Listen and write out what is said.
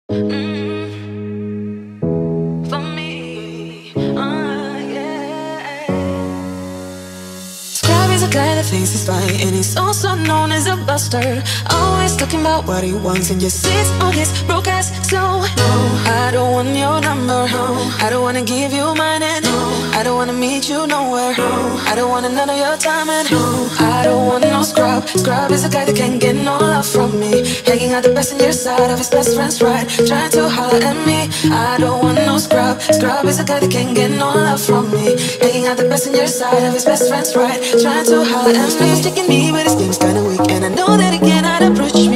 For me, yeah. Scrub is a guy that thinks he's fine, and he's also known as a buster. Always talking about what he wants and just sits on his broke ass. So no, I don't want your number. No, I don't wanna give you mine, and no, I don't wanna meet you nowhere. No, I don't want none of your time, and no, I don't want no scrub. Scrub is a guy that can't get no love from me, hanging out the passenger side of his best friend's ride, trying to holler at me. I don't want no scrub. Scrub is a guy that can't get no love from me, hanging out the passenger side of his best friend's ride, trying to holler at me. He's taking me, but his game's kinda weak, and I know that he cannot approach